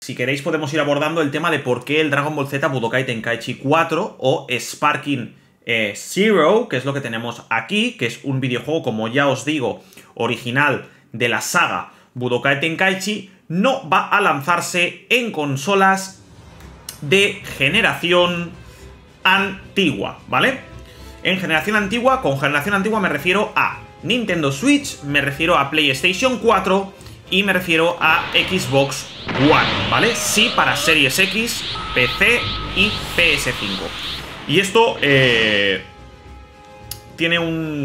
Si queréis podemos ir abordando el tema de por qué el Dragon Ball Z Budokai Tenkaichi 4 o Sparking Zero, que es lo que tenemos aquí, que es un videojuego, como ya os digo, original de la saga Budokai Tenkaichi, no va a lanzarse en consolas de generación antigua, ¿vale? En generación antigua, con generación antigua me refiero a Nintendo Switch, me refiero a PlayStation 4 y me refiero a Xbox One, ¿vale? Sí, para Series X, PC y PS5. Y esto tiene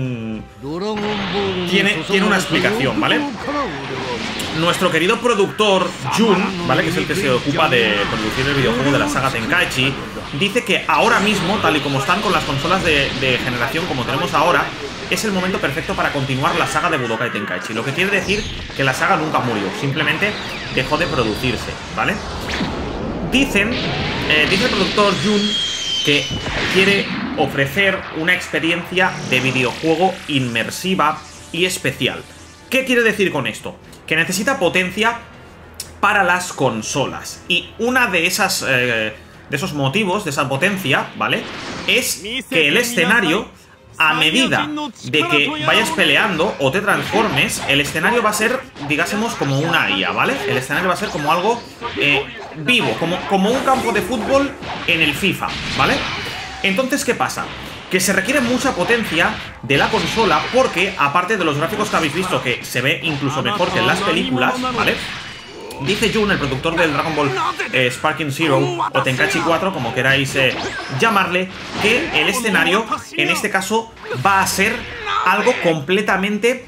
una explicación, ¿vale? Nuestro querido productor Jun, ¿vale? Que es el que se ocupa de producir el videojuego de la saga Tenkaichi, dice que ahora mismo, tal y como están con las consolas de generación como tenemos ahora, es el momento perfecto para continuar la saga de Budokai Tenkaichi. Lo que quiere decir que la saga nunca murió, simplemente dejó de producirse, ¿vale? Dice el productor Jun que quiere ofrecer una experiencia de videojuego inmersiva y especial. ¿Qué quiere decir con esto? Que necesita potencia para las consolas. Y una de esas de esos motivos, de esa potencia, ¿vale? Es que el escenario, a medida de que vayas peleando o te transformes, el escenario va a ser, digásemos, como una IA, ¿vale? El escenario va a ser como algo vivo, como un campo de fútbol en el FIFA, ¿vale? Entonces, ¿qué pasa? Que se requiere mucha potencia de la consola porque, aparte de los gráficos que habéis visto, que se ve incluso mejor que en las películas, ¿vale? Dice Jun, el productor del Dragon Ball Sparking Zero o Tenkaichi 4, como queráis llamarle, que el escenario, en este caso, va a ser algo completamente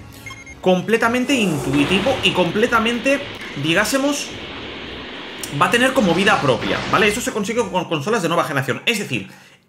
intuitivo y completamente, digásemos, va a tener como vida propia, ¿vale? Eso se consigue con consolas de nueva generación. Es decir,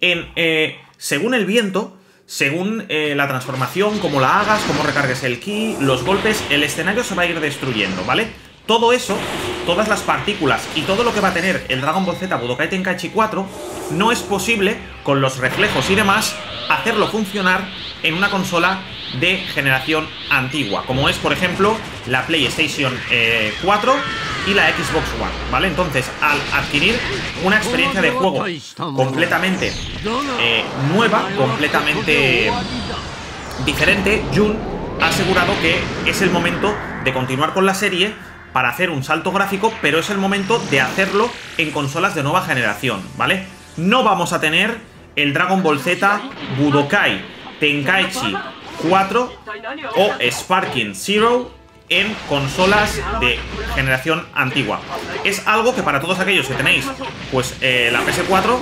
según el viento, según la transformación, cómo la hagas, cómo recargues el ki, los golpes, el escenario se va a ir destruyendo, ¿vale? Todo eso, todas las partículas y todo lo que va a tener el Dragon Ball Z Budokai Tenkaichi 4 no es posible, con los reflejos y demás, hacerlo funcionar en una consola de generación antigua, como es, por ejemplo, la PlayStation 4 y la Xbox One, ¿vale? Entonces, al adquirir una experiencia de juego completamente nueva, completamente diferente, Jun ha asegurado que es el momento de continuar con la serie para hacer un salto gráfico, pero es el momento de hacerlo en consolas de nueva generación, ¿vale? No vamos a tener el Dragon Ball Z Budokai Tenkaichi 4 o Sparking Zero en consolas de generación antigua. Es algo que para todos aquellos que tenéis, pues, la PS4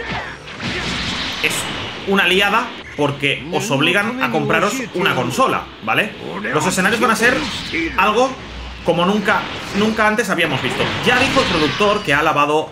es una liada porque os obligan a compraros una consola, ¿vale? Los escenarios van a ser algo como nunca antes habíamos visto. Ya dijo el productor que ha alabado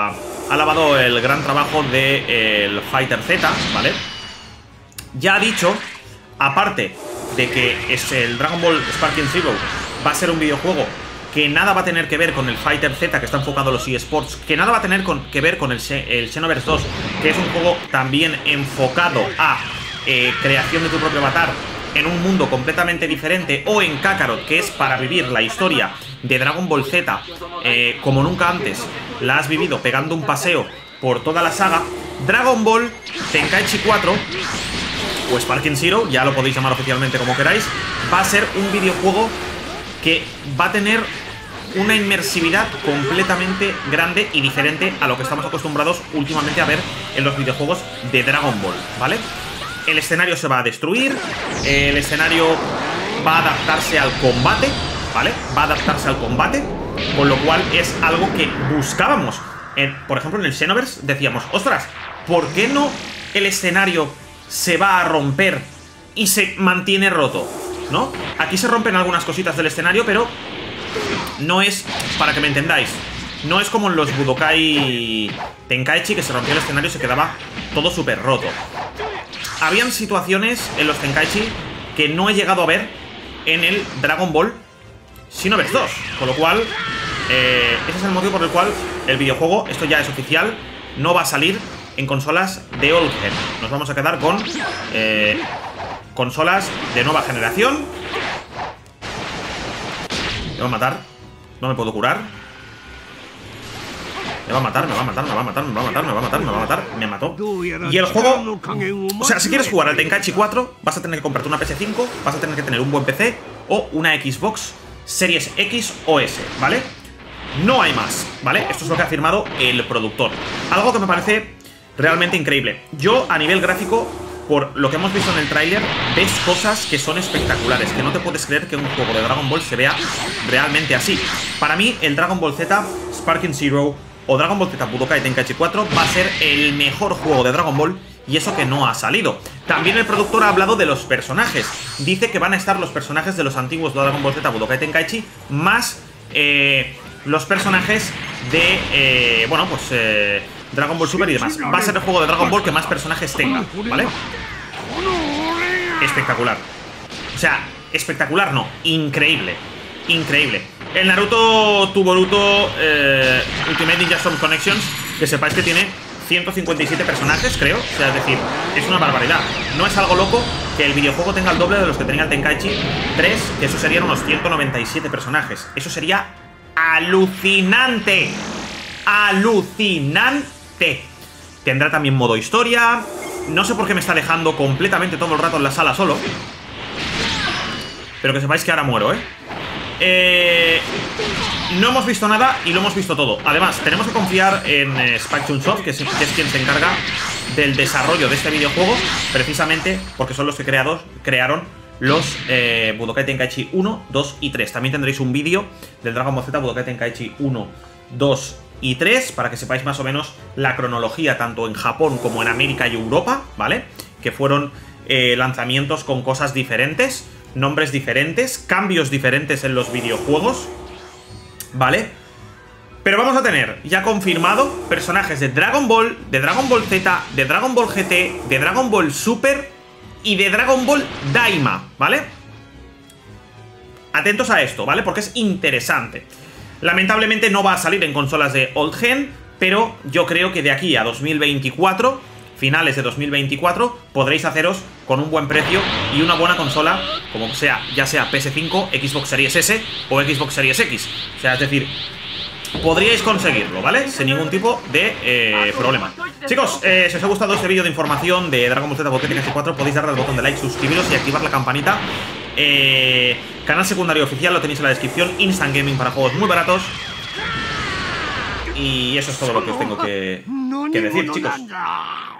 el gran trabajo del Fighter Z, ¿vale? Ya ha dicho, aparte de que es el Dragon Ball Sparking Zero va a ser un videojuego que nada va a tener que ver con el Fighter Z, que está enfocado a los eSports, que nada va a tener que ver con el Xenoverse 2, que es un juego también enfocado a creación de tu propio avatar en un mundo completamente diferente, o en Kakarot, que es para vivir la historia de Dragon Ball Z como nunca antes la has vivido, pegando un paseo por toda la saga. Dragon Ball Tenkaichi 4 o Sparking Zero, ya lo podéis llamar oficialmente como queráis, va a ser un videojuego que va a tener una inmersividad completamente grande y diferente a lo que estamos acostumbrados últimamente a ver en los videojuegos de Dragon Ball, ¿vale? El escenario se va a destruir, el escenario va a adaptarse al combate, ¿vale? Va a adaptarse al combate, con lo cual es algo que buscábamos. Por ejemplo, en el Xenoverse decíamos, ostras, ¿por qué no el escenario se va a romper y se mantiene roto? ¿No? Aquí se rompen algunas cositas del escenario, pero no es, para que me entendáis, no es como en los Budokai Tenkaichi, que se rompía el escenario y se quedaba todo súper roto. Habían situaciones en los Tenkaichi que no he llegado a ver en el Dragon Ball Xenoverse 2, con lo cual ese es el motivo por el cual el videojuego, esto ya es oficial, no va a salir en consolas de old gen. Nos vamos a quedar con consolas de nueva generación. Me voy a matar, no me puedo curar. Me va a matar, me va a matar, me va a matar, me va a matar, me va a matar, me va a matar. Me mató. Y el juego... O sea, si quieres jugar al Tenkaichi 4, vas a tener que comprarte una PS5, vas a tener que tener un buen PC o una Xbox Series X o S, ¿vale? No hay más, ¿vale? Esto es lo que ha afirmado el productor. Algo que me parece realmente increíble. Yo, a nivel gráfico, por lo que hemos visto en el tráiler, ves cosas que son espectaculares, que no te puedes creer que un juego de Dragon Ball se vea realmente así. Para mí, el Dragon Ball Z, Sparking Zero o Dragon Ball Z Budokai Tenkaichi 4 va a ser el mejor juego de Dragon Ball, y eso que no ha salido. También el productor ha hablado de los personajes. Dice que van a estar los personajes de los antiguos de Dragon Ball Z Budokai Tenkaichi más los personajes de, bueno, pues Dragon Ball Super y demás. Va a ser el juego de Dragon Ball que más personajes tenga, ¿vale? Espectacular. O sea, espectacular no, increíble. Increíble. El Naruto to Boruto Ultimate Ninja Storm Connections, que sepáis que tiene 157 personajes, creo. O sea, es decir, es una barbaridad. No es algo loco que el videojuego tenga el doble de los que tenía el Tenkaichi 3, que eso serían unos 197 personajes. Eso sería alucinante. Alucinante. Tendrá también modo historia. No sé por qué me está dejando completamente todo el rato en la sala solo, pero que sepáis que ahora muero, no hemos visto nada y lo hemos visto todo. Además, tenemos que confiar en Spike Chunsoft, que es quien se encarga del desarrollo de este videojuego, precisamente porque son los que crearon los Budokai Tenkaichi 1, 2 y 3. También tendréis un vídeo del Dragon Ball Z Budokai Tenkaichi 1, 2 y 3, para que sepáis más o menos la cronología tanto en Japón como en América y Europa, ¿vale? Que fueron lanzamientos con cosas diferentes, nombres diferentes, cambios diferentes en los videojuegos, ¿vale? Pero vamos a tener ya confirmado personajes de Dragon Ball Z, de Dragon Ball GT, de Dragon Ball Super y de Dragon Ball Daima, ¿vale? Atentos a esto, ¿vale? Porque es interesante. Lamentablemente no va a salir en consolas de Old Gen, pero yo creo que de aquí a 2024, finales de 2024, podréis haceros con un buen precio y una buena consola, como sea, ya sea PS5, Xbox Series S o Xbox Series X. O sea, es decir, podríais conseguirlo, ¿vale? Sin ningún tipo de problema. Chicos, si os ha gustado este vídeo de información de Dragon Ball Z Budokai Tenkaichi 4, podéis darle al botón de like, suscribiros y activar la campanita. Canal secundario oficial lo tenéis en la descripción. Instant Gaming para juegos muy baratos. Y eso es todo lo que os tengo que decir, chicos.